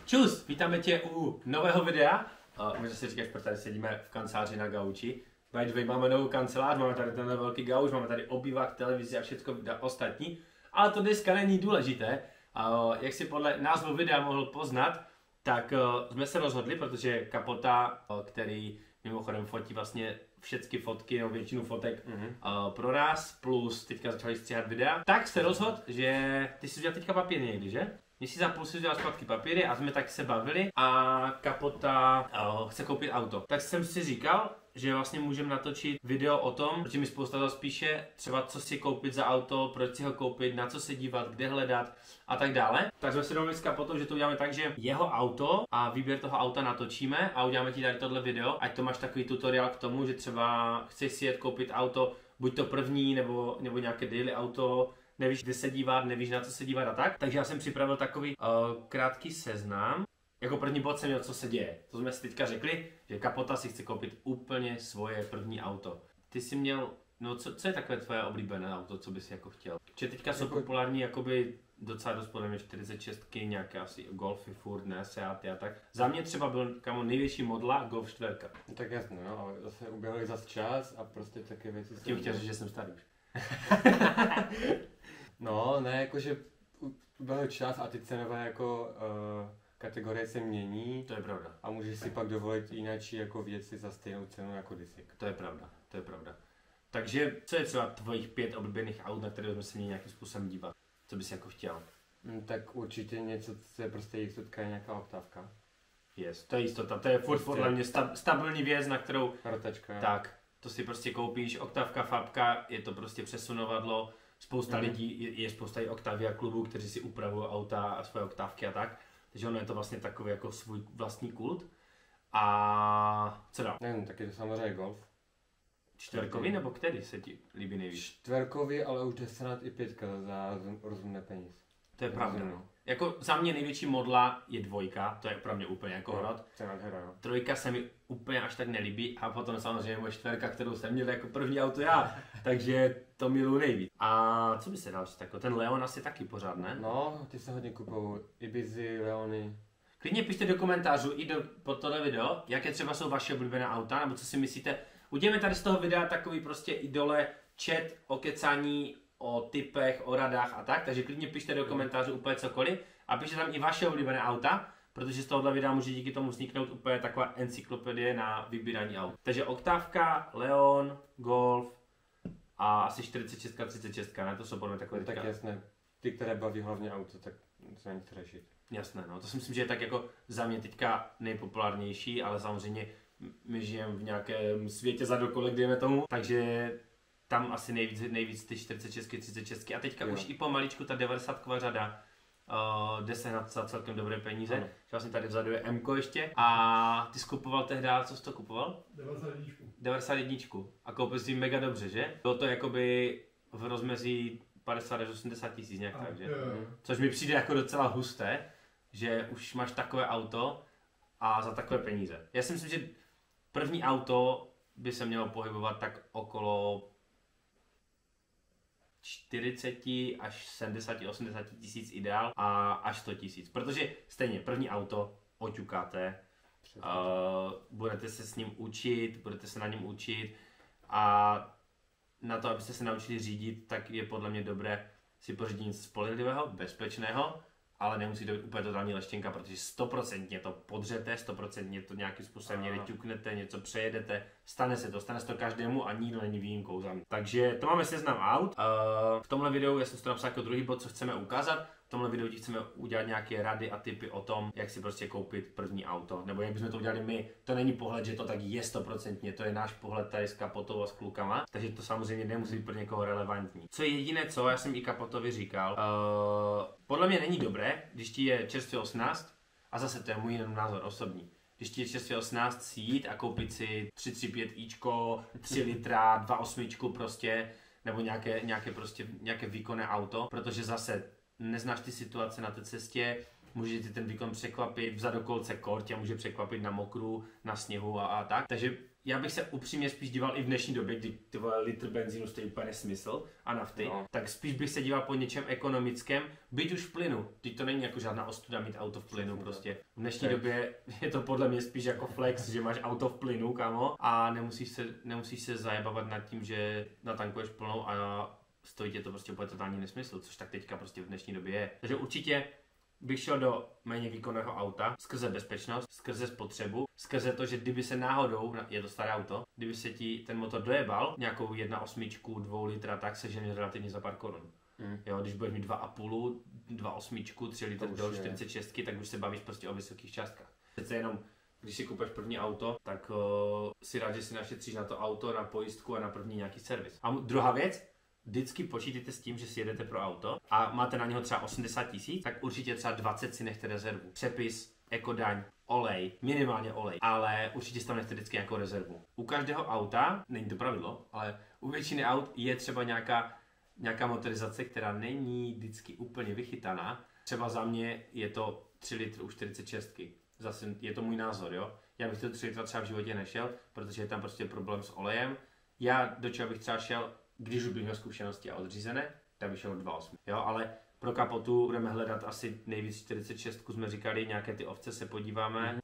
Čus, vítáme tě u nového videa. Možná si říkáš, protože tady sedíme v kanceláři na gauči. By the way, máme novou kancelář, máme tady tenhle velký gauč, máme tady obývák, televizi a všechno ostatní. Ale to dneska není důležité. Jak si podle názvu videa mohl poznat, tak jsme se rozhodli, protože Kapota, který mimochodem fotí vlastně všechny fotky, nebo většinu fotek pro nás, plus teďka začali stříhat videa, tak se rozhodl, že ty si udělal teďka papír někdy, že? Měsíc a půl si udělal zpátky papíry a jsme tak se bavili a Kapota chce koupit auto. Tak jsem si říkal, že vlastně můžeme natočit video o tom, protože mi spousta to spíše třeba co si koupit za auto, proč si ho koupit, na co se dívat, kde hledat a tak dále. Tak jsme si domluvili s Kapotou, že to uděláme tak, že jeho auto a výběr toho auta natočíme a uděláme ti tady tohle video, ať to máš takový tutoriál k tomu, že třeba chceš si jet koupit auto, buď to první nebo nějaké daily auto, nevíš, kde se dívat, nevíš, na co se dívat a tak. Takže já jsem připravil takový krátký seznam. Jako první bod jsem měl, co se děje. To jsme si teďka řekli, že Kapota si chce koupit úplně svoje první auto. Ty jsi měl, no co je takové tvoje oblíbené auto, co bys jako chtěl? Že teďka jsou populární jakoby docela dost podle mě 46, nějaké asi Golfy furt, ne, Seaty a tak. Za mě třeba byl kamo největší modla Golf 4. No tak jasně, no, ale zase uběhli zas čas a prostě také věci... Tím chtěl říct, že jsem starý už. No, ne, jakože uběhl čas a ty cenové jako kategorie se mění. To je pravda. A můžeš si pak dovolit jináčí jako věci za stejnou cenu jako kdysi. To je pravda, to je pravda. Takže co je třeba tvojich 5 oblíbených aut, na které jsme se měli nějakým způsobem dívat? Co bys jako chtěl? Tak určitě něco, co je prostě jistotka, je nějaká oktávka. Yes, to je jistota, to je furt podle mě stabilní věc, na kterou... Rotačka. Tak, to si prostě koupíš, oktávka, fabka, je to prostě přesunovadlo. Spousta lidí, je spousta i Octavia klubů, kteří si upravují auta a svoje oktávky a tak. Takže ono je to vlastně takový jako svůj vlastní kult. A co dál? Nevím, tak je to samozřejmě Golf. Čtverkový nebo který se ti líbí nejvíc? Čtverkový, ale už jde snad i 5 za rozumné peníze. To je pravda, no. Jako za mě největší modla je 2, to je pro mě úplně jako hrot. To je nádhera, no. 3 se mi úplně až tak nelíbí a potom samozřejmě moje 4, kterou jsem měl jako první auto já, takže to miluji nejvíc. A co by se dal jako ten Leon asi taky pořád, ne? No, ty se hodně kupují Ibizy, Leony. Klidně pište do komentářů i pod tohle video, jaké třeba jsou vaše oblíbené auta, nebo co si myslíte. Uděláme tady z toho videa takový prostě i dole chat o kecání, o tipech, o radách a tak, takže klidně pište do komentářů úplně cokoliv a pište tam i vaše oblíbené auta, protože z tohohle videa může díky tomu vzniknout úplně taková encyklopedie na vybírání aut. Takže oktávka, Leon, Golf a asi 46, 36, ne? To jsou podle mě takové. No, tak jasné, ty, které baví hlavně auto, tak se není co řešit. Jasné, no, to si myslím, že je tak jako za mě teďka nejpopulárnější, ale samozřejmě my žijeme v nějakém světě za dokolek, dejme tomu, takže tam asi nejvíc ty 46, 36 a teďka už i pomaličku ta 90ková řada jde se na celkem dobré peníze. Ano. Vlastně tady vzadu je M-ko ještě a ty jsi kupoval tehdy, co jsi to kupoval? 91. A koupil jsi mega dobře, že? Bylo to jakoby v rozmezí 50 až 80 tisíc nějak tak, že? Což mi přijde jako docela husté, že už máš takové auto a za takové peníze. Já si myslím, že první auto by se mělo pohybovat tak okolo 40 až 70, 80 tisíc ideál a až 100 tisíc. Protože stejně první auto oťukáte, budete se s ním učit, budete se na něm učit a na to, abyste se naučili řídit, tak je podle mě dobré si pořídit něco spolehlivého, bezpečného, ale nemusí to být úplně totální leštěnka, protože 100% to podřete, 100% to nějakým způsobem někde ťuknete, něco přejedete, stane se to každému a nikdo není výjimkou za mě. Takže to máme seznam aut. V tomhle videu, já jsem to napsal jako druhý bod, co chceme ukázat. V tomhle videu ti chceme udělat nějaké rady a tipy o tom, jak si prostě koupit první auto. Nebo jak bychom to udělali my. To není pohled, že to tak je 100%, to je náš pohled tady s Kapotou a s klukama. Takže to samozřejmě nemusí být pro někoho relevantní. Co je jediné, co já jsem i Kapotovi říkal, podle mě není dobré, když ti je čerstvě 18, a zase to je můj jenom názor osobní. Když ti je čerstvě 18 si jít a koupit si 335 ičko, 3 litra, 2.8 prostě, nebo nějaké výkonné auto, protože zase neznáš ty situace na té cestě, může ti ten výkon překvapit, vzadu kolce kort tě může překvapit na mokru, na sněhu a tak. Takže já bych se upřímně spíš díval i v dnešní době, kdy ty vole litr benzínu stojí úplně nesmysl a nafty, No. tak spíš bych se díval po něčem ekonomickém, byť už v plynu. Teď to není jako žádná ostuda mít auto v plynu prostě. V dnešní době je to podle mě spíš jako flex, že máš auto v plynu, kamo, a nemusíš se zajebavat nad tím, že natankuješ plnou a stojí tě to prostě úplně totální nesmysl, což tak teďka prostě v dnešní době je. Takže určitě bych šel do méně výkonného auta skrze bezpečnost, skrze spotřebu, skrze to, že kdyby se náhodou, je to staré auto, kdyby se ti ten motor dojebal, nějakou 1.8, 2 litra, tak se žene relativně za pár korun. Jo, když budeš mít 2.5, 2.8, 3 litr do 46, tak už se bavíš prostě o vysokých částkách. Přece jenom, když si kupuješ první auto, tak si rád, že si našetříš na to auto, na pojistku a na první nějaký servis. A druhá věc, vždycky počítejte s tím, že si jedete pro auto a máte na něho třeba 80 000, tak určitě třeba 20 si nechte rezervu. Přepis, ekodaň, olej, minimálně olej, ale určitě si tam nechte vždycky nějakou rezervu. U každého auta, není to pravidlo, ale u většiny aut je třeba nějaká motorizace, která není vždycky úplně vychytaná. Třeba za mě je to 3 litry u 46. Zase je to můj názor, jo. Já bych to 3 litra třeba v životě nešel, protože je tam prostě problém s olejem. Já do čeho bych třeba šel, když už bych měl zkušenosti a odřízené, tak bych šel 2.8. Jo, ale pro kapotu budeme hledat asi nejvíc 46, jsme říkali, nějaké ty ovce se podíváme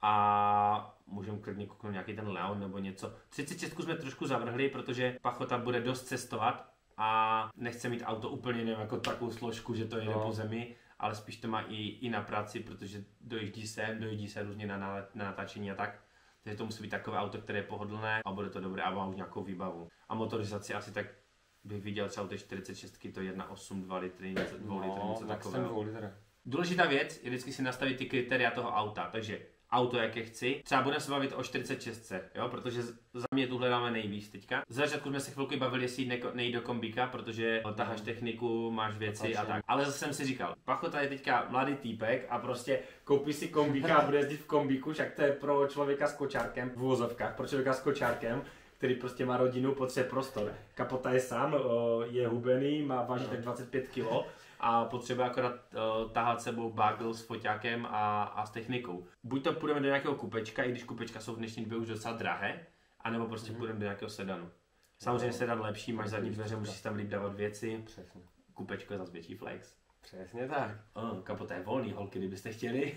a můžeme klidně kouknout nějaký ten Leon nebo něco. 36 jsme trošku zavrhli, protože Pachota bude dost cestovat a nechce mít auto úplně nevím, jako takovou složku, že to jede po zemi, ale spíš to má i na práci, protože dojíždí se různě na natáčení a tak. Takže to musí být takové auto, které je pohodlné a bude to dobré a má už nějakou výbavu. A motorizaci asi tak bych viděl třeba u té 46, to 1.8, 2 litry, 2 litry, něco takového. Důležitá věc je vždycky si nastavit ty kritéria toho auta, takže auto, jaké chci. Třeba budeme se bavit o 46, jo, protože za mě tu hledáme nejvíc teďka. Z začátku jsme se chvilku bavili, jestli nejít do kombíka, protože taháš techniku, máš věci a tak. Ale zase jsem si říkal, Pachota je teďka mladý týpek a prostě koupí si kombíka a bude jezdit v kombíku, však to je pro člověka s kočárkem, v uvozovkách, pro člověka s kočárkem, který prostě má rodinu, potřebuje prostor. Kapota je sám, je hubený, váží tak 25 kg a potřebuje akorát tahat sebou bagel s foťákem a s technikou. Buď to půjdeme do nějakého kupečka, i když kupečka jsou v dnešní době už docela drahé, anebo prostě půjdeme do nějakého sedanu. Samozřejmě sedan lepší, máš zadní dveře, musíš tam líp dávat věci. Přesně. Kupečko je zase větší flex. Přesně tak. Kapota je volný, holky, kdybyste chtěli.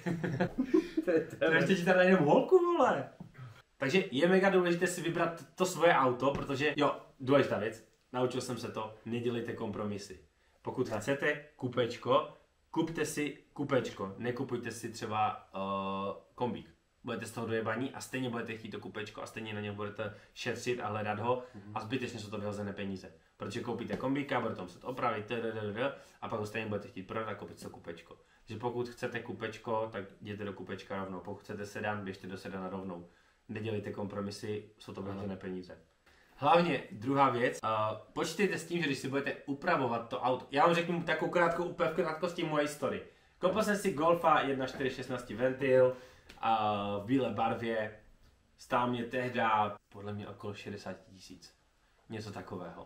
To ještě ti tady jenom holku, vole. Takže je mega důležité si vybrat to svoje auto, protože jo, důležitá věc, naučil jsem se to, nedělejte kompromisy. Pokud chcete kupečko, kupte si kupečko, nekupujte si třeba kombík. Budete z toho dojebaní a stejně budete chtít to kupečko a stejně na něm budete šetřit a hledat ho a zbytečně jsou to vyhozené peníze. Protože koupíte kombíka, budete to muset opravit a pak ho stejně budete chtít prodat a koupit to kupečko. Takže pokud chcete kupečko, tak jděte do kupečka rovnou. Pokud chcete sedan, běžte do sedana rovnou. Nedělejte kompromisy, jsou to vyhozené peníze. Hlavně druhá věc, počítejte s tím, že když si budete upravovat to auto, já vám řeknu takovou úplně v krátkosti moje historii. Koupil jsem si Golfa 1.416 ventil v bílé barvě, stál mě tehda podle mě okolo 60 000, něco takového.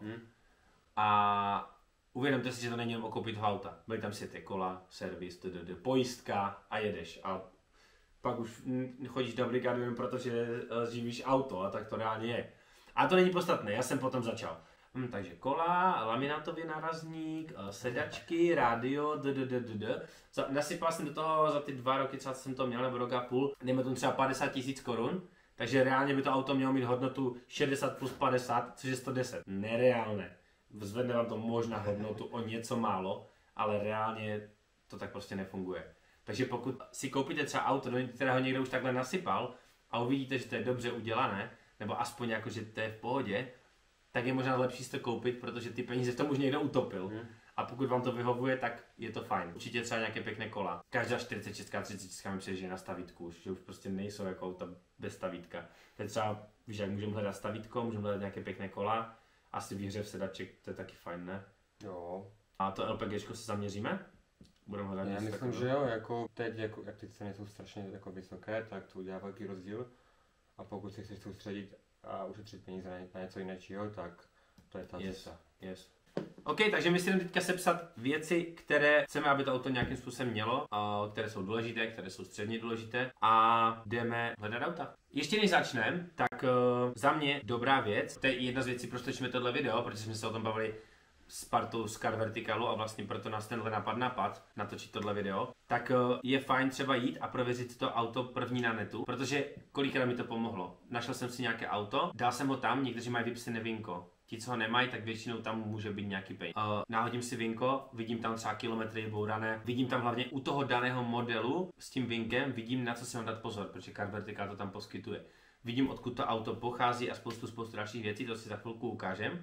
A uvědomte si, že to není jenom o koupit auta, byly tam světé kola, servis, pojistka a jedeš. A pak už chodíš do brigády jen protože živíš auto a tak to reálně je. A to není podstatné, já jsem potom začal. Takže kola, laminátový nárazník, sedačky, rádio, Nasypal jsem do toho za ty 2 roky, co jsem to měl, nebo rok a půl, dejme tomu třeba 50 000 korun. Takže reálně by to auto mělo mít hodnotu 60 plus 50, což je 110. Nereálné. Zvedne vám to možná hodnotu o něco málo, ale reálně to tak prostě nefunguje. Takže pokud si koupíte třeba auto, do kterého někdo už takhle nasypal a uvidíte, že to je dobře udělané, nebo aspoň jako, že to je v pohodě, tak je možná lepší si to koupit, protože ty peníze v tom už někdo utopil. A pokud vám to vyhovuje, tak je to fajn. Určitě třeba nějaké pěkné kola. Každá 46 a 36 mi přijde, že je na stavítku už, že už prostě nejsou jako auta bez stavítka. Teď třeba, víš, jak můžeme hledat stavítko, můžeme hledat nějaké pěkné kola, asi výhřev sedaček, to je taky fajn, ne? Jo. A to LPGčko se zaměříme? Budeme hledat Já myslím, že jo, jako teď, jak ty ceny jsou strašně jako vysoké, tak to udělá velký rozdíl. A pokud se chceš soustředit a ušetřit peníze na něco jiného, tak to je ta cesta. Yes. OK, takže my si jdeme teďka sepsat věci, které chceme, aby to auto nějakým způsobem mělo, které jsou důležité, které jsou středně důležité a jdeme hledat auta. Ještě než začneme, tak za mě dobrá věc, to je jedna z věcí, proč točíme tohle video, protože jsme se o tom bavili s partou z Car Verticalu a vlastně proto nás tenhle napad natočit tohle video, tak je fajn třeba jít a prověřit to auto první na netu, protože kolikrát mi to pomohlo. Našel jsem si nějaké auto, dal jsem ho tam, někteří mají vypsané vinko. Ti, co ho nemají, tak většinou tam může být nějaký pain. Náhodím si vinko, vidím tam třeba kilometry bourané, vidím tam hlavně u toho daného modelu s tím vinkem, vidím, na co si mám dát pozor, protože Car Vertical to tam poskytuje. Vidím, odkud to auto pochází a spoustu dalších věcí, to si za chvilku ukážem.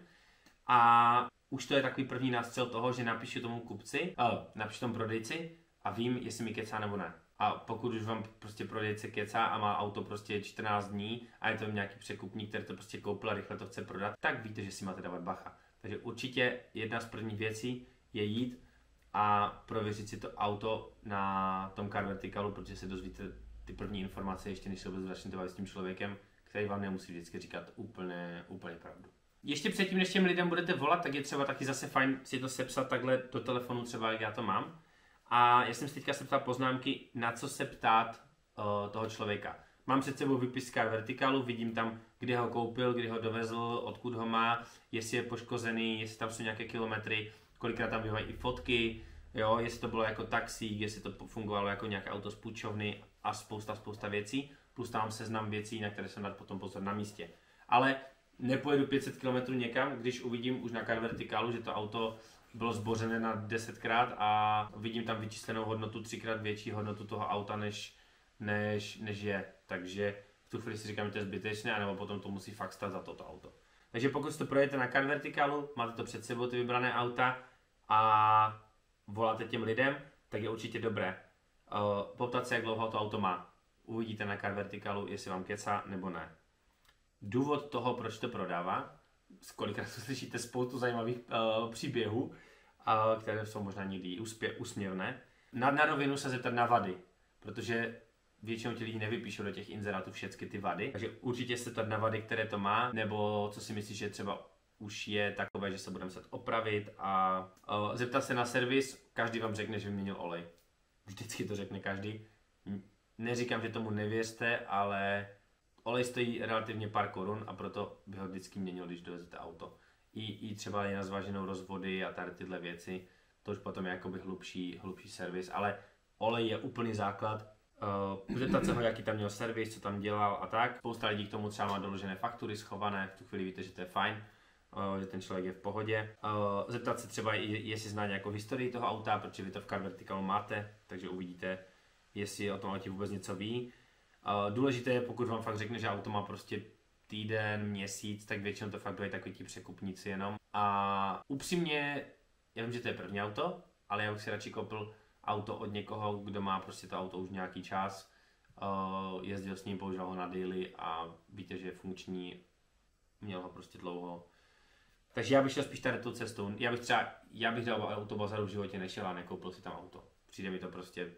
A už to je takový první nástřel toho, že napíšu tomu kupci, napíšu tomu prodejci a vím, jestli mi kecá nebo ne. A pokud už vám prostě prodejce kecá a má auto prostě 14 dní a je to nějaký překupník, který to prostě koupil a rychle to chce prodat, tak víte, že si máte dávat bacha. Takže určitě jedna z prvních věcí je jít a prověřit si to auto na tom Car Verticalu, protože se dozvíte ty první informace ještě než se vůbec začnete bavit s tím člověkem, který vám nemusí vždycky říkat úplně pravdu. Ještě předtím, než těm lidem budete volat, tak je třeba taky zase fajn si to sepsat takhle do telefonu, třeba jak já to mám. A já jsem si teďka sepsal poznámky, na co se ptát toho člověka. Mám před sebou výpis Car Verticalu, vidím tam, kde ho koupil, kdy ho dovezl, odkud ho má, jestli je poškozený, jestli tam jsou nějaké kilometry, kolikrát tam bývají i fotky, jo, jestli to bylo jako taxík, jestli to fungovalo jako nějaké auto z půjčovny a spousta věcí. Plus tam seznam věcí, na které jsem dát potom pozor na místě. Ale nepojedu 500 km někam, když uvidím už na Car Verticalu, že to auto bylo zbořené na 10krát a vidím tam vyčíslenou hodnotu, 3krát větší hodnotu toho auta, než je. Takže v tu chvíli si říkám, že to je zbytečné, anebo potom to musí fakt stát za toto auto. Takže pokud to projete na Car Verticalu, máte to před sebou, ty vybrané auta a voláte těm lidem, tak je určitě dobré poptat se, jak dlouho to auto má. Uvidíte na Car Verticalu, jestli vám kecá nebo ne. Důvod toho, proč to prodává, kolikrát slyšíte spoustu zajímavých příběhů, které jsou možná někdy úsměvné. Na rovinu se zeptat na vady, protože většinou ti lidi nevypíšou do těch inzerátů všechny ty vady, takže určitě se ptat na vady, které to má, nebo co si myslíš, že třeba už je takové, že se budeme muset opravit a zeptat se na servis, každý vám řekne, že vyměnil olej. Vždycky to řekne každý. Neříkám, že tomu nevěřte, ale olej stojí relativně pár korun a proto by ho vždycky měnil, když dovezete auto. I třeba je na zváženou rozvody a tady tyhle věci, to už potom je jakoby hlubší servis, ale olej je úplný základ. Zeptat se ho, jaký tam měl servis, co tam dělal a tak. Spousta lidí k tomu třeba má doložené faktury schované, v tu chvíli víte, že to je fajn, že ten člověk je v pohodě. Zeptat se třeba, jestli zná nějakou historii toho auta, protože vy to v Car Verticalu máte, takže uvidíte, jestli o tom autě vůbec něco ví. Důležité je, pokud vám fakt řekne, že auto má prostě týden, měsíc, tak většinou to fakt byli takový ti překupníci jenom. A upřímně, já vím, že to je první auto, ale já bych si radši koupil auto od někoho, kdo má prostě to auto už nějaký čas, jezdil s ním, používal ho na daily a víte, že je funkční, měl ho prostě dlouho. Takže já bych šel spíš tady tou cestou. Já bych do autobazaru v životě nešel a nekoupil si tam auto. Přijde mi to prostě,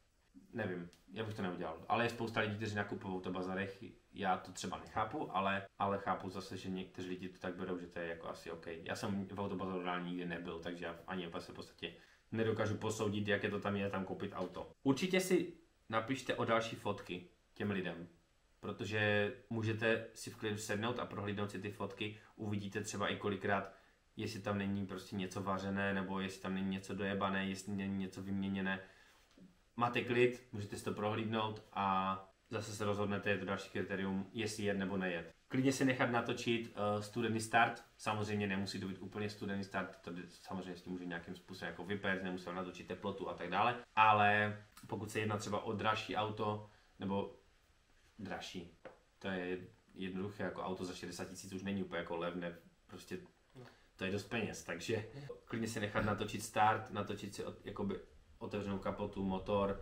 nevím, já bych to neudělal. Ale je spousta lidí, kteří nakupují v autobazarech, já to třeba nechápu, ale chápu zase, že někteří lidi to tak berou, že to je jako asi OK. Já jsem v autobazaru reálně nikdy nebyl, takže já ani v podstatě nedokážu posoudit, jaké to tam je, tam koupit auto. Určitě si napište o další fotky těm lidem, protože můžete si v klidu sednout a prohlídnout si ty fotky, uvidíte třeba i kolikrát, jestli tam není prostě něco vařené, nebo jestli tam není něco dojebané, jestli není něco vyměněné. Máte klid, můžete si to prohlídnout a zase se rozhodnete, je to další kritérium, jestli jet nebo nejet. Klidně si nechat natočit studený start, samozřejmě nemusí to být úplně studený start, to samozřejmě s tím může nějakým způsobem jako vypéct, nemusí natočit teplotu a tak dále, ale pokud se jedná třeba o dražší auto, nebo dražší, to je jednoduché, jako auto za 60 000 už není úplně jako levné, prostě to je dost peněz, takže klidně si nechat natočit start, natočit si jakoby otevřenou kapotu, motor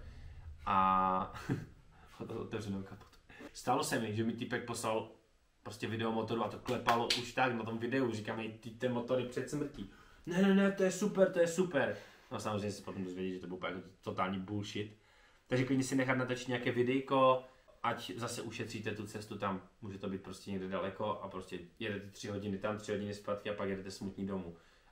a otevřenou kapotu. Stalo se mi, že mi týpek poslal prostě video motoru a to klepalo už tak na tom videu, říkám, ten motor je před smrtí. Ne, to je super. No samozřejmě se potom dozvědět, že to byl jako totální bullshit. Takže klidně si nechat natočit nějaké videjko, ať zase ušetříte tu cestu tam, může to být prostě někde daleko a prostě jedete 3 hodiny tam, 3 hodiny zpátky a pak jedete smutní domů.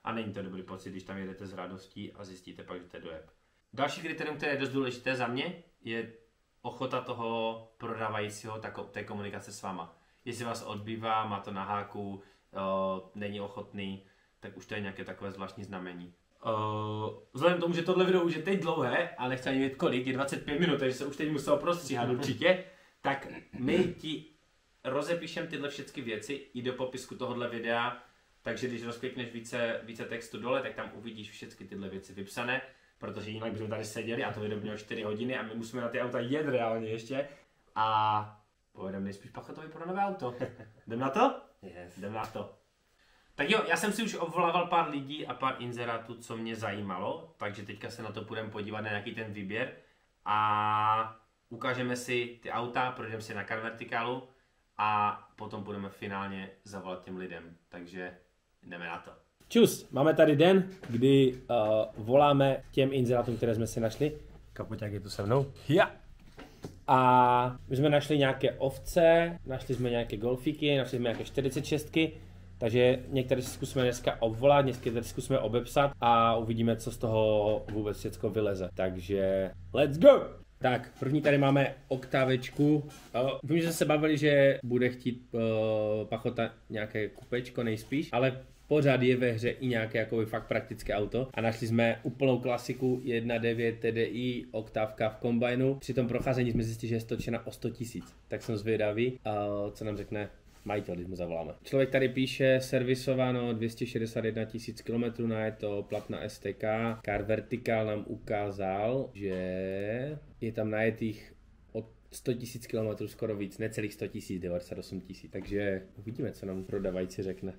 a není to dobrý pocit, když tam jedete s radostí a zjistíte pak, že to je dojeb. Další kritérium, které je dost důležité za mě, je ochota toho prodávajícího té komunikace s váma. Jestli vás odbývá, má to na háku, není ochotný, tak už to je nějaké takové zvláštní znamení. Vzhledem k tomu, že tohle video už je teď dlouhé, ale nechci ani vědět kolik, je 25 minut, takže se už teď musel prostříhat určitě, tak my ti rozepíšem tyhle všechny věci i do popisku tohohle videa, takže když rozklikneš více textu dole, tak tam uvidíš všechny tyhle věci vypsané, protože jinak bychom tady seděli a to video mělo 4 hodiny a my musíme na ty auta jet reálně ještě a povedeme nejspíš Pachotovi pro nové auto. Jdem na to? Yes, jdem na to. Tak jo, já jsem si už obvolával pár lidí a pár inzerátů, co mě zajímalo, takže teďka se na to půjdeme podívat na nějaký ten výběr a ukážeme si ty auta, projdeme si na Car Verticalu a potom budeme finálně zavolat těm lidem, takže jdeme na to. Čus, máme tady den, kdy voláme těm inzerátům, které jsme si našli. Kapoťák je tu se mnou. Ja. A my jsme našli nějaké ovce, našli jsme nějaké golfíky, našli jsme nějaké 46. Takže některé si zkusíme dneska obvolat, některé si zkusíme obepsat a uvidíme, co z toho vůbec všechno vyleze. Takže let's go! Tak, první tady máme oktávečku. Vím, že jsme se bavili, že bude chtít Pachota nějaké kupečko nejspíš, ale pořád je ve hře i nějaké jakoby fakt praktické auto. A našli jsme úplnou klasiku 1.9 TDI, oktávka v kombajnu. Při tom procházení jsme zjistili, že je stočena o 100 000. Tak jsem zvědavý, co nám řekne majitel, když mu zavoláme. Člověk tady píše servisováno 261 000 km, je to platná STK. Car Vertical nám ukázal, že je tam najetých od 100 000 km skoro víc, necelých 100 000, 98 000. Takže uvidíme, co nám prodavající řekne.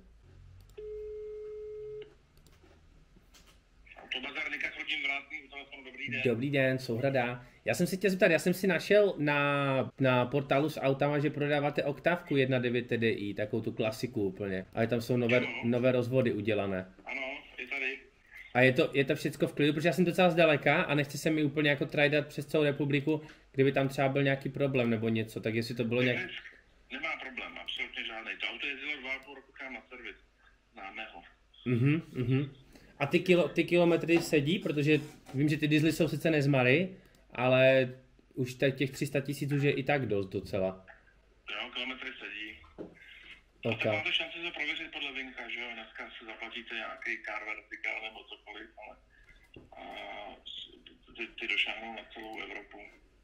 Dobrý den, Souhrada. Já jsem si chtěl zeptat, já jsem si našel na portálu s autama, že prodáváte oktávku 1.9 TDI, takovou tu klasiku úplně. Ale tam jsou nové rozvody udělané. Ano, je tady. A je to všecko v klidu, protože já jsem docela zdaleka a nechci se mi úplně jako trajdat přes celou republiku, kdyby tam třeba byl nějaký problém nebo něco, tak jestli to bylo nějak... Nemá problém, absolutně žádný. To auto jezdilo 2,5 roku na servis, známého. A ty kilometry sedí, protože vím, že ty diesely jsou sice nezmary, ale už těch 300 000 už je i tak dost docela. Jo, kilometry sedí. Okay. A tak máte šanci to prověřit podle vinka, že jo? Dneska si zaplatíte nějaký Car Vertical nebo cokoliv, ale ty došáhnou na celou Evropu.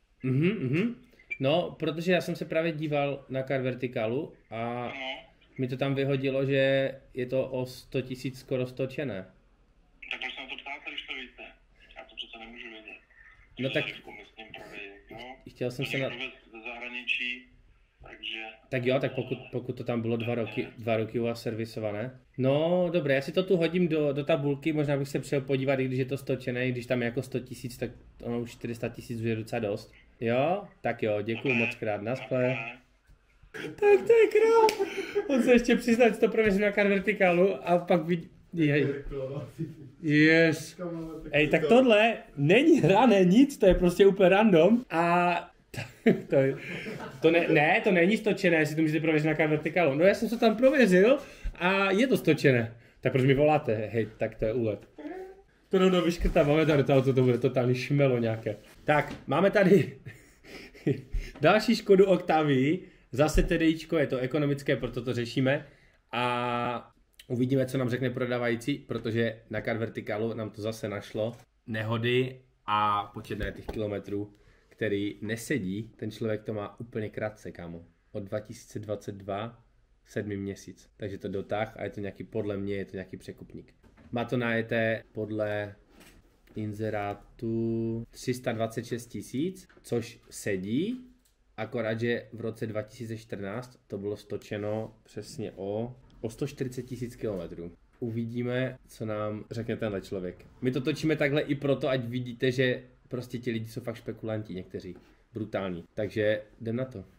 No, protože já jsem se právě díval na Car Verticalu a mi to tam vyhodilo, že je to o 100 000 skoro stočené. Tak proč se na to ptáte, když to víte? Já to přece nemůžu vědět. No tak... Chtěl jsem se na... ze zahraničí, takže... Tak jo, tak pokud to tam bylo 2 roky u vás servisované. No, dobré, já si to tu hodím do tabulky, možná bych se přijel podívat, i když je to stočené, když tam je jako 100 000, tak ono už 400 000 je docela dost. Jo? Tak jo, děkuju moc krát, naschle. Tak to je král. On se ještě přizná, že to prověří na Car Verticalu a pak vidí... Yes. Ej, tak tohle není hrané nic, to je prostě úplně random a to není stočené, jestli to můžete prověřit na Car Verticalu. No já jsem to tam prověřil a je to stočené. Tak proč mi voláte? Hej, tak to je úlet. To rovnou vyškrtáváme tady to bude totální šmelo nějaké. Tak, máme tady další Škodu Octavii, zase TDIčko, je to ekonomické, proto to řešíme a uvidíme, co nám řekne prodávající, protože na Car Verticalu nám to zase našlo nehody a počet najetých kilometrů, který nesedí. Ten člověk to má úplně krátce, kámo. Od 2022 7. měsíc. Takže to dotáh a je to nějaký, podle mě je to nějaký překupník. Má to najeté podle inzerátu 326 000, což sedí, akorát, že v roce 2014 to bylo stočeno přesně o 140 000 kilometrů. Uvidíme, co nám řekne tenhle člověk. My to točíme takhle i proto, ať vidíte, že prostě ti lidi jsou fakt špekulanti někteří. Brutální. Takže jdem na to.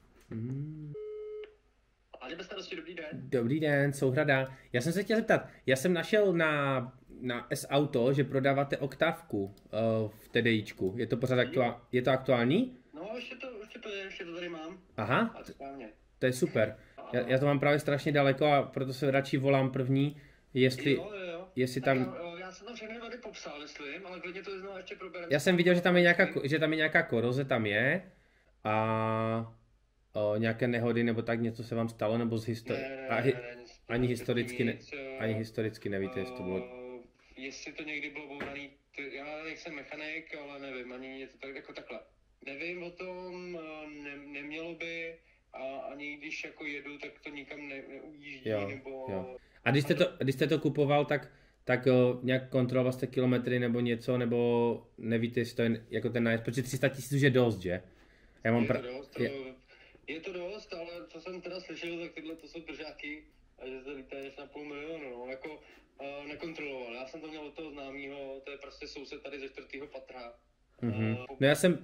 Dobrý den. Dobrý den, Souhrada. Já jsem se chtěl zeptat, já jsem našel na S-Auto, že prodáváte oktávku v TDIčku. Je to pořád je to aktuální? No, ještě to tady mám. Aha, to je super. Já to mám právě strašně daleko a proto se radši volám první, jestli... Jo. jestli tam... Já jsem tam všechny tady popsal, myslím, ale klidně to znovu ještě probereme. Já jsem viděl, že tam je nějaká koroze, tam je. A nějaké nehody nebo tak něco se vám stalo, nebo ani historicky nevíte, jestli to bylo... Jestli to někdy bylo bouraný, já nejsem mechanik, ale nevím, ani něco tak, jako takhle. Nevím o tom, nemělo by, a ani když jako jedu, tak to nikam neujíždí, nebo... Jo. A když jste to kupoval, tak nějak kontroloval jste kilometry nebo něco, nebo nevíte, jestli to je jako ten nájezd, protože 300 000 už je dost, že? Já mám je to dost, ale co jsem teda slyšel, tak tyhle to jsou držáky, a že se lítáš na 500 000, no, jako nekontroloval. Já jsem to měl od toho známýho, to je prostě soused tady ze 4. patra. Mm-hmm. No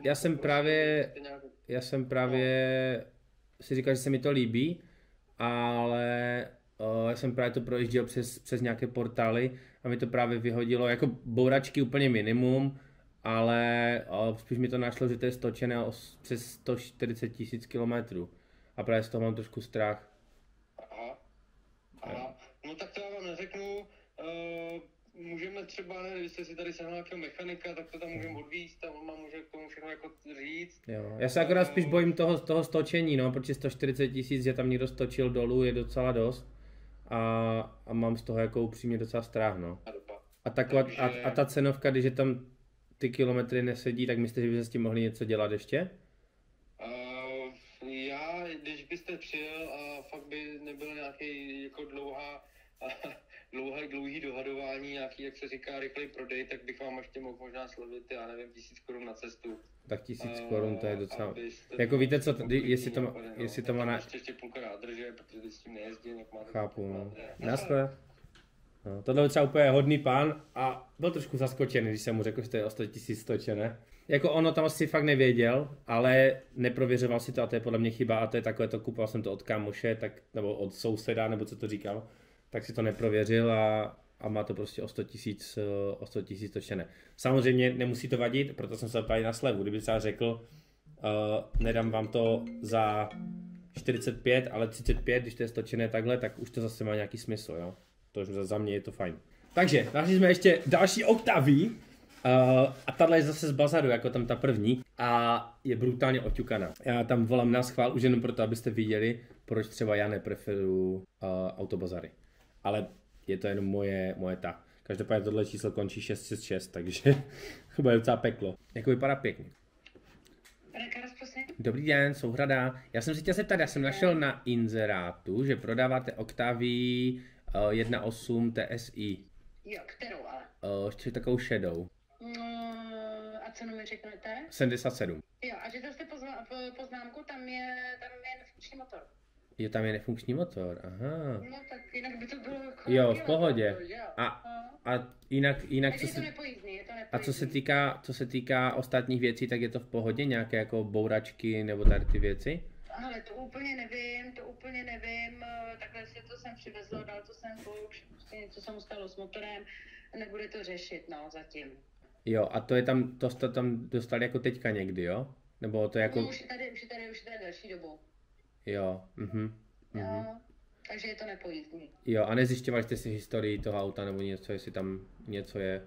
já jsem právě si říkal, že se mi to líbí, ale já jsem právě to projížděl přes nějaké portály a mi to právě vyhodilo, jako bouračky úplně minimum, ale spíš mi to našlo, že to je stočené přes 140 000 kilometrů a právě z toho mám trošku strach. Aha. No tak to já vám neřeknu, můžeme třeba, ne, když jste si tady sehnal nějakého mechanika, tak to tam můžeme odvízt a on vám může k tomu všechno jako říct. Jo. Já se akorát spíš bojím toho stočení, no, protože 140 000, že tam někdo stočil dolů, je docela dost a mám z toho jako upřímně docela strach, no. A ta cenovka, když je tam ty kilometry nesedí, tak myslíte, že byste s tím mohli něco dělat ještě? Když byste přijel a fakt by nebyl nějaký jako dlouhý dohadování, nějaký, jak se říká, rychlej prodej, tak bych vám ještě mohl možná slovit, já nevím, 1000 korun na cestu. Tak 1000 korun, to je docela... Jako víte co, jestli to má na... Ještě půlka nádrže, protože když s tím nejezdím, jak máte... Chápu, no. No, tohle je třeba úplně hodný pán a byl trošku zaskočený, když jsem mu řekl, že to je o 100 000 stočené. Jako ono tam asi fakt nevěděl, ale neprověřoval si to a to je podle mě chyba a to je takové to, kupoval jsem to od kámoše, nebo od souseda, nebo co to říkal, tak si to neprověřil a má to prostě o 100 000 stočené. Samozřejmě nemusí to vadit, proto jsem se ptal na slevu, kdyby třeba řekl, nedám vám to za 45, ale 35, když to je stočené takhle, tak už to zase má nějaký smysl, jo. To za mě je to fajn. Takže, našli jsme ještě další Octavii. A tahle je zase z bazaru, jako tam ta první. A je brutálně oťukaná. Já tam volám na schvál, už jenom proto, abyste viděli, proč třeba já nepreferuju autobazary. Ale je to jenom moje ta. Každopádně tohle číslo končí 666, takže bude docela peklo. Jako vypadá pěkně. Dobrý den, Souhrada. Já jsem si chtěl zeptat, já jsem našel na inzerátu, že prodáváte Octavii 1.8 TSI. Jo, kterou ale? Ještě takovou šedou. A cenu mi řeknete? 77. Jo, a že zase poznámku, tam je nefunkční motor. Jo, tam je nefunkční motor, aha. No tak jinak by to bylo jako... Jo, v pohodě. Motor, jo. A jinak je to nepojízdný, A co se týká ostatních věcí, tak je to v pohodě? Nějaké jako bouračky nebo tady ty věci? Ale to úplně nevím, takhle si to jsem přivezl, dal to sem kouč, prostě něco se mu stalo s motorem, nebude to řešit, no, zatím. Jo, a to jste tam dostali jako teďka někdy, jo? Nebo to jako... No, už je tady delší dobu. Jo, Jo, takže je to nepojízdný. Jo, a nezjišťovali jste si historii toho auta nebo něco, jestli tam něco je?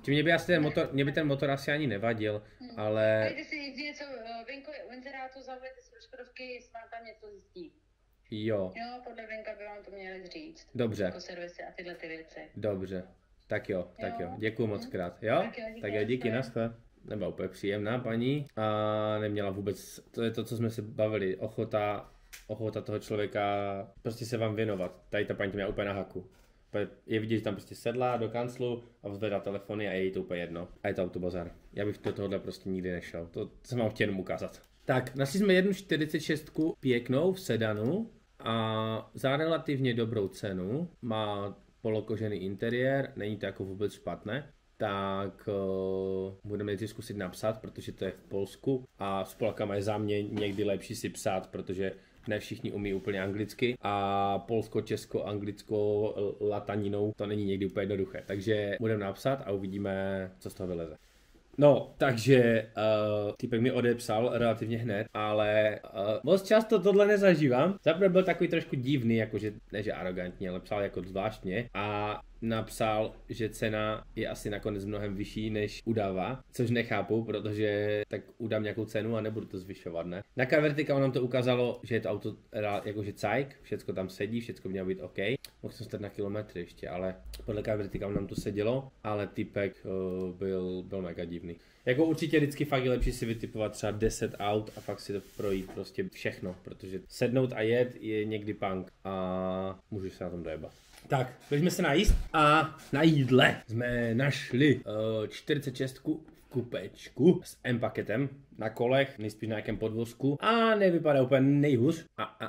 Mě by ten motor asi ani nevadil, ale... Dejte si něco, Vinko je u inzerátu, zavolejte si do Škodovky, snad tam něco zjistí. Jo. Jo, podle Vinka by vám to měli říct. Dobře. Jako servisy a tyhle ty věci. Dobře. Tak jo. Děkuju moc krát. Jo? Tak jo, díky, naschle. Nebyla úplně příjemná paní a neměla vůbec, to je to, co jsme se bavili, ochota toho člověka prostě se vám věnovat. Tady ta paní to měla úplně na haku. Je vidět, že tam prostě sedla do kanclu a zvedá telefony a je jí to úplně jedno. A je to autobazar. Já bych do tohohle prostě nikdy nešel. To jsem vám chtěl jenom ukázat. Tak, našli jsme jednu 46 pěknou v sedanu a za relativně dobrou cenu. Má polokožený interiér, není to jako vůbec špatné. Tak budeme nejdřív zkusit napsat, protože to je v Polsku a s Polakama je za mě někdy lepší si psát, protože ne všichni umí úplně anglicky a polsko, česko, anglicko, lataninou to není někdy úplně jednoduché. Takže budeme napsat a uvidíme, co z toho vyleze. No, takže týpek mi odepsal relativně hned, ale moc často tohle nezažívám. Zaprvé byl takový trošku divný, jakože ne že arrogantní, ale psal jako zvláštně a napsal, že cena je asi nakonec mnohem vyšší, než udává, což nechápu, protože tak udám nějakou cenu a nebudu to zvyšovat, ne? Na Car Vertical nám to ukázalo, že je to auto jakože cajk, všecko tam sedí, všecko mělo být OK. Mohl jsem stát na kilometry ještě, ale podle Car Vertical nám to sedělo, ale typek byl mega divný. Jako určitě vždycky fakt je lepší si vytipovat třeba 10 aut a fakt si to projít prostě všechno, protože sednout a jet je někdy punk a můžeš se na tom dojebat. Tak, běžme se najíst a na jídle jsme našli 46 kupečku s M-paketem na kolech, nejspíš na nějakém podvozku a nevypadá úplně nejhůř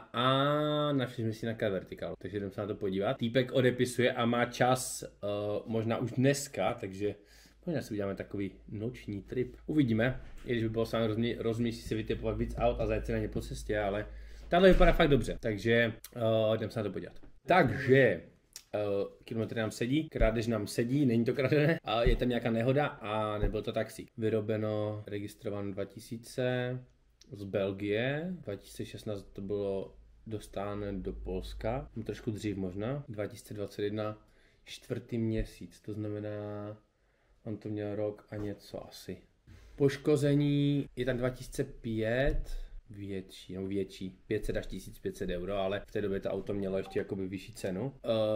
a našli jsme si na Car Vertical, takže jdeme se na to podívat. Týpek odepisuje a má čas možná už dneska, takže možná si uděláme takový noční trip. Uvidíme, i když by bylo sám rozmístí si vytipovat víc aut a zajet si na ně po cestě, ale tahle vypadá fakt dobře, takže jdeme se na to podívat. Takže kilometry nám sedí, krádež nám sedí, není to kradené, a je tam nějaká nehoda a nebyl to taxík. Vyrobeno, registrováno 2000 z Belgie, 2016 to bylo dostáno do Polska, trošku dřív možná, 2021 čtvrtý měsíc, to znamená, on to měl rok a něco asi. Poškození je tam 2005, větší, 500 až 1500 euro, ale v té době to auto mělo ještě jakoby vyšší cenu.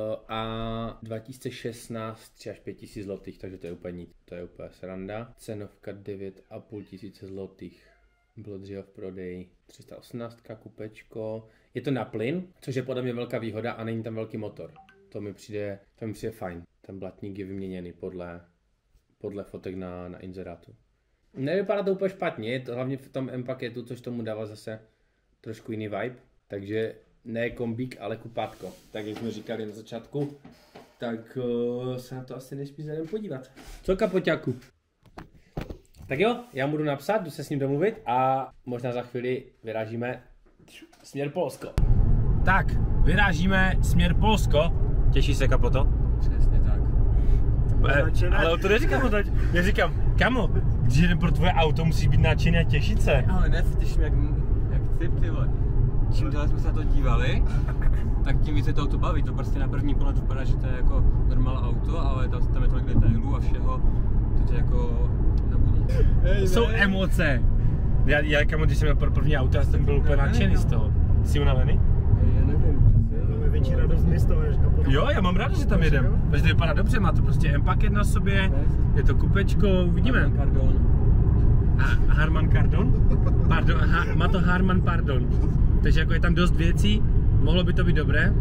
A 2016 3 až 5000 zlotých, takže to je úplně sranda. Cenovka 9500 zlotých. Bylo dříve v prodeji 318 kupečko. Je to na plyn, což je podle mě velká výhoda a není tam velký motor. To mi přijde fajn. Ten blatník je vyměněný podle fotek na inzerátu. Nevypadá to úplně špatně, je to hlavně v tom M-paketu, což tomu dává zase trošku jiný vibe. Takže ne kombík, ale kupátko. Tak jak jsme říkali na začátku, tak se na to asi nejspíš jdeme podívat. Co kapoťáku? Tak jo, já mu jdu napsat, jdu se s ním domluvit a možná za chvíli vyrážíme směr Polsko. Tak, vyrážíme směr Polsko. Těší se, kapoto? Přesně tak. Ale to neříkám teď. Já říkám, kamo, když jdem pro tvoje auto, musíš být nadšený a těšit se. Ale ne, těším jak ty vole. Čím dál jsme se na to dívali, tak tím více to auto baví. To prostě na první pohled vypadá, že to je jako normální auto, ale tam je tolik detailů a všeho, to tě jako nabudí. To jsou emoce. Já kamo, když jsem měl pro první auto, já jsem byl úplně nadšený z toho. Jsi unavený? Já nevím. To je větší radost z toho, než kapotu. Jo, já mám rád, že tam jedem. Protože to vypadá dobře, má to prostě M-paket na sobě, je to kupečko, uvidíme. Harman Kardon? Pardon, má to Harman Pardon. Takže jako je tam dost věcí, mohlo by to být dobré.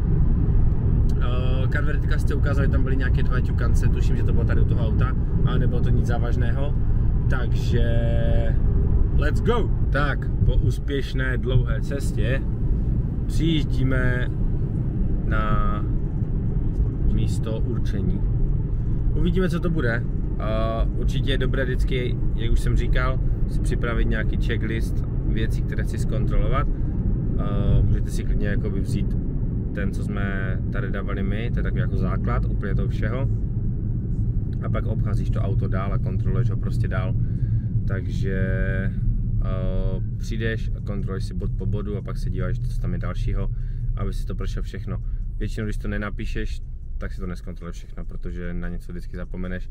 Car Vertical jste ukázali, tam byly nějaké 2 ťukance, tuším, že to bylo tady u toho auta, ale nebylo to nic závažného. Takže let's go! Tak, po úspěšné dlouhé cestě přijíždíme na místo určení. Uvidíme, co to bude. Určitě je dobré vždycky, jak už jsem říkal, si připravit nějaký checklist věcí, které chci zkontrolovat. Můžete si klidně jakoby vzít ten, co jsme tady dávali my, to je takový jako základ úplně toho všeho. A pak obcházíš to auto dál a kontroluješ ho prostě dál. Takže přijdeš a kontroluješ si bod po bodu a pak se díváš, co tam je dalšího, aby si to prošel všechno. Většinou, když to nenapíšeš, tak si to neskontroluješ všechno, protože na něco vždycky zapomeneš.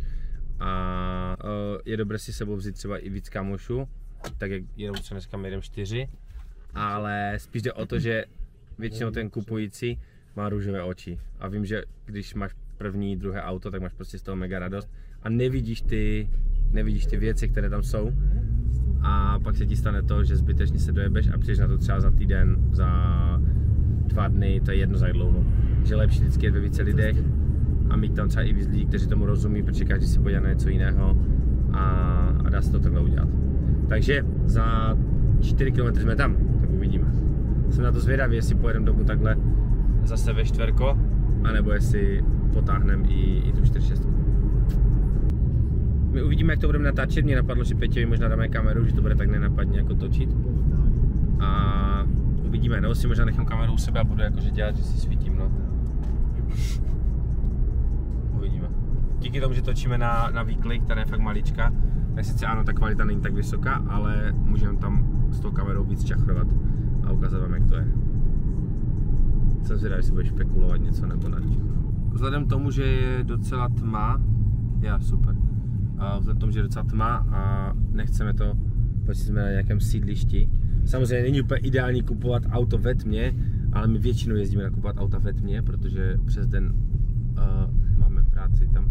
A je dobré si sebou vzít třeba i víc kamošů, tak jak jenom třeba dneska my jdeme 4, ale spíš jde o to, že většinou ten kupující má růžové oči a vím, že když máš první, druhé auto, tak máš prostě z toho mega radost a nevidíš ty věci, které tam jsou a pak se ti stane to, že zbytečně se dojebeš a přijdeš na to třeba za týden, za 2 dny, to je jedno za dlouho. Že lepší vždycky je ve více lidech a mít tam třeba i víc lidí, kteří tomu rozumí, protože každý si podívá na něco jiného a dá se to takhle udělat. Takže za 4 km jsme tam, tak uvidíme. Jsem na to zvědavý, jestli pojedeme domů takhle zase ve čtverko, anebo jestli potáhneme i tu 46. My uvidíme, jak to budeme natáčet. Mě napadlo, že Peťovi možná dáme kameru, že to bude tak nenapadně jako točit. A uvidíme, nebo si možná nechám kameru u sebe a budu jakože dělat, že si svítím, no. Uvidíme. Díky tomu, že točíme na výklik, která je fakt malička, tak sice ano, ta kvalita není tak vysoká, ale můžeme tam s tou kamerou víc čachrovat a ukázat vám, jak to je. Jsem zvědavý, jestli budeš špekulovat něco nebo ne. vzhledem tomu, že je docela tma, super. A vzhledem tomu, že je docela tma a nechceme to, protože jsme na nějakém sídlišti. Samozřejmě není úplně ideální kupovat auto ve tmě, ale my většinou jezdíme nakupovat auta ve tmě, protože přes den máme práci tam.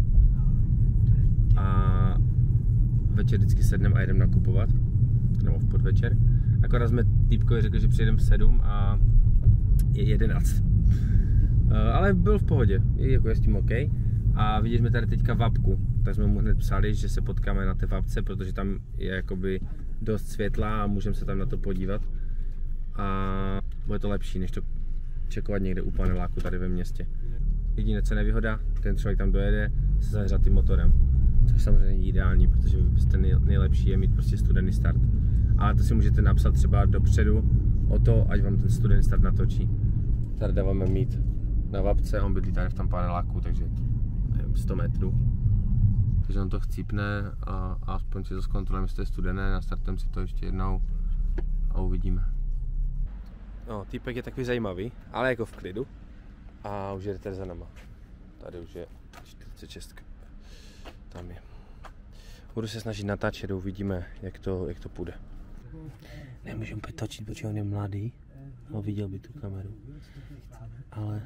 A večer vždycky sedneme a jdeme nakupovat, nebo v podvečer. Akorát jsme týpkovi řekli, že přijedeme v 7 a je 11. Ale byl v pohodě, je s tím OK. A viděli jsme tady teďka vapku, tak jsme mu hned psali, že se potkáme na té vapce, protože tam je jakoby dost světla a můžeme se tam na to podívat. A bude to lepší, než to čekovat někde u paneláku tady ve městě. Jediné co nevýhoda, ten člověk tam dojede se zahřátým motorem. Což samozřejmě není ideální, protože nejlepší je mít prostě studený start. Ale to si můžete napsat třeba dopředu o to, ať vám ten studený start natočí. Tady dáváme mít na vapce, on bydlí tady v tom paneláku, takže nevím, 100 metrů. Takže on to chcípne a aspoň si to zkontrolujeme, jestli to je studené, nastartujeme si to ještě jednou a uvidíme. No, týpek je takový zajímavý, ale jako v klidu. A už jede tady za náma. Tady už je 46. Tam je. Budu se snažit natáčet, uvidíme, jak to půjde. Nemůžu úplně točit, protože on je mladý. No, viděl by tu kameru. Ale...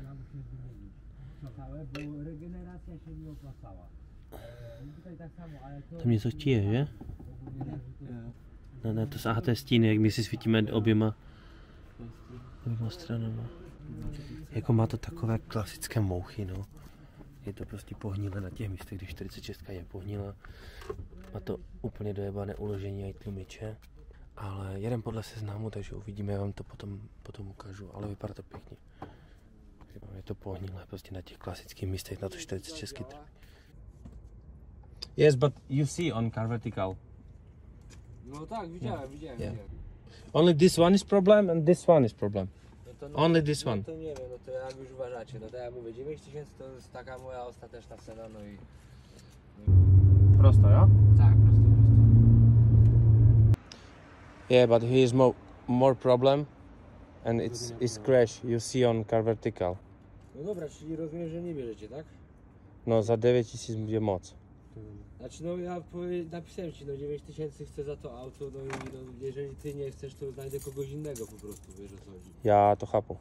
Tam něco štíje, že? Ne, to je stín, jak my si svítíme oběma stranama. Jako má to takové klasické mouchy, no. Je to prostě pohnilé na těch místech, když 46 je pohnilá. Má to úplně dojebané uložení a tlumiče. Ale jedem podle seznamu, takže uvidíme, já vám to potom ukážu, ale vypadá to pěkně. Je to pohnilé prostě na těch klasických místech, na to 46. Yes, but you see on car vertical. No tak, viděl. Only this one is problem and this one is problem. Only this one. To nie wiem, no to jak już uważacie, no to jak mówię, 9000 to jest taka moja ostateczna cena, no i... Prosto, ja? Tak, prosto. Yeah, but here is more problem and it's crash, you see on car vertical. No dobra, czyli rozumiem, że nie bierzecie, tak? No za 9000 będzie moc. Znaczy no ja napisałem ci, no 9000 chcę za to auto, no i no, jeżeli ty nie chcesz, to znajdę kogoś innego po prostu, wiesz o co chodzi. Já to chápu.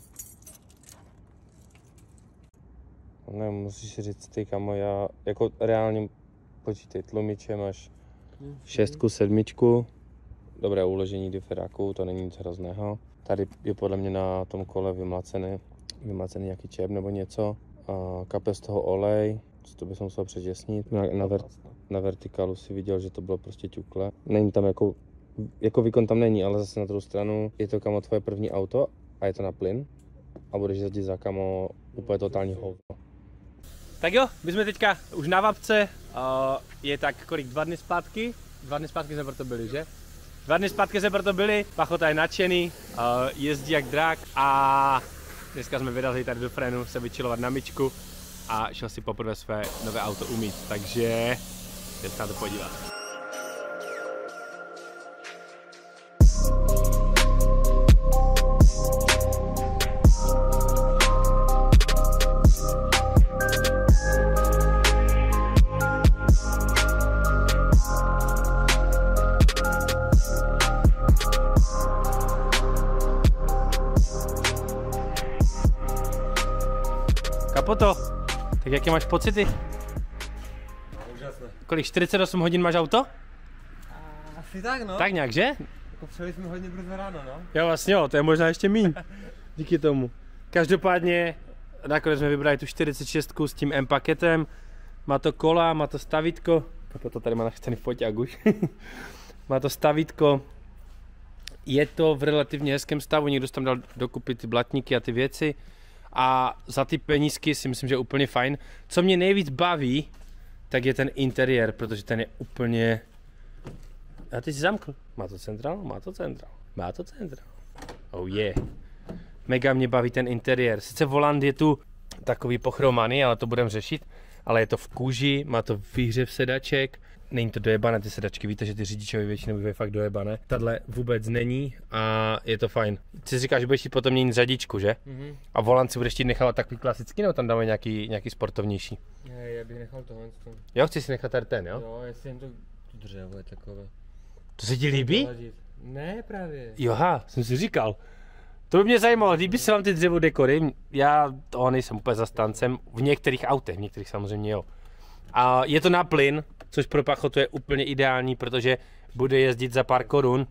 Ne, musíš si říct, ty kamo, já jako reálně počítej, tlumiče máš 6, 7, dobré uložení diferáku, to není nic hrozného. Tady je podle mě na tom kole vymlacený nějaký čep nebo něco. A kape z toho olej, to bych musel přetěsnit. Na vertikálu si viděl, že to bylo prostě ťukle. Není tam jako výkon tam není, ale zase na druhou stranu je to kamo tvoje první auto a je to na plyn a budeš jezdit za kamo úplně totální hovno. Tak jo, my jsme teďka už na vapce, je tak kolik, 2 dny zpátky? 2 dny zpátky jsme proto byli, že? 2 dny zpátky jsme proto byli, Pachota je nadšený, jezdí jak drak a dneska jsme vydali tady do Frenu se vyčilovat na myčku a šel si poprvé své nové auto umýt, takže jdem se na to podívat. Kapoto, tak jaké máš pocity? Úžasné. Kolik, 48 hodin máš auto? Asi tak, no. Tak nějak, že? Jako přijeli jsme hodně brzo ráno, no. Jo, vlastně jo, to je možná ještě míň. Díky tomu. Každopádně, nakonec jsme vybrali tu 46 s tím M-paketem. Má to kola, má to stavítko. Kapoto tady má nachycený foťák už. Má to stavítko. Je to v relativně hezkém stavu, někdo tam dal dokupy ty blatníky a ty věci. A za ty penízky si myslím, že je úplně fajn. Co mě nejvíc baví, tak je ten interiér, protože ten je úplně... A ty jsi zamkl. Má to centrál? Má to centrál. Má to centrál. Oh yeah. Mega mě baví ten interiér. Sice volant je tu takový pochromaný, ale to budeme řešit. Ale je to v kůži, má to výhřev sedaček. není to dojebané, ty sedačky, víte, že ty řidičovi většinou bývají fakt dojebané. Tadle vůbec není a je to fajn. Ty říkáš, že budeš chtít potom měnit řadičku, že? Mm-hmm. A volant si budeš chtít nechávat takový klasický, nebo tam dáme nějaký sportovnější? Ne, já bych nechal tohle. Jo, chci si nechat tady ten, jo? Jo, jestli jen to dřevo je takové. To se ti líbí? Ne, právě. Joha, jsem si říkal. To by mě zajímalo, líbí se vám ty dřevo dekory? Já toho nejsem úplně zastáncem, v některých autech, v některých samozřejmě jo. A je to na plyn, což pro pachotu je úplně ideální, protože bude jezdit za pár korun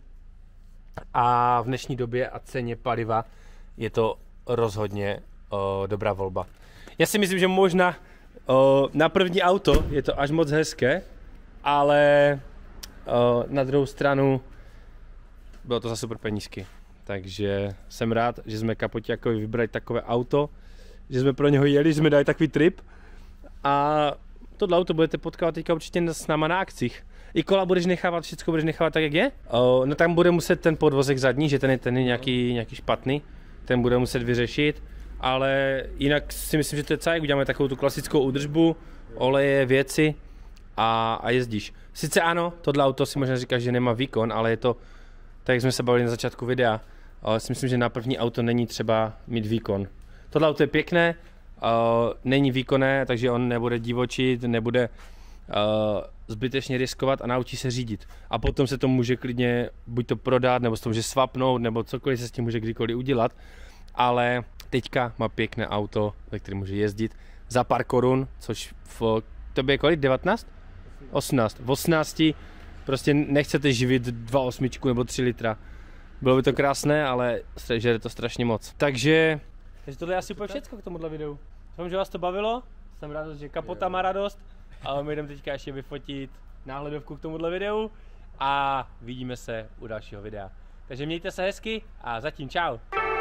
a v dnešní době a ceně paliva je to rozhodně dobrá volba. Já si myslím, že možná na první auto je to až moc hezké, ale na druhou stranu bylo to za super penízky. Takže jsem rád, že jsme Kapoťákovi vybrali takové auto, že jsme pro něho jeli, že jsme dali takový trip a tohle auto budete potkávat teďka určitě s náma na akcích. I kola budeš nechávat, všechno budeš nechávat tak, jak je? No tam bude muset ten podvozek zadní, že ten je nějaký špatný, ten bude muset vyřešit, ale jinak si myslím, že to je celé, uděláme takovou tu klasickou údržbu, oleje, věci a jezdíš. Sice ano, tohle auto si možná říkáš, že nemá výkon, ale je to, tak jak jsme se bavili na začátku videa, ale si myslím, že na první auto není třeba mít výkon. Tohle auto je pěkné, není výkonné, takže on nebude divočit, nebude zbytečně riskovat a naučí se řídit. A potom se to může klidně buď to prodat, nebo se to může swapnout, nebo cokoliv se s tím může kdykoliv udělat. Ale teďka má pěkné auto, ve kterém může jezdit za pár korun, což v tobě je kolik? 19? 18. V 18 prostě nechcete živit 2,8 nebo 3 litra. Bylo by to krásné, ale žere to strašně moc. Takže tohle je asi úplně všechno k tomuhle videu. Doufám, že vás to bavilo. Jsem rád, že Kapota má radost. Ale my jdeme teďka ještě vyfotit náhledovku k tomuhle videu. A vidíme se u dalšího videa. Takže mějte se hezky a zatím čau.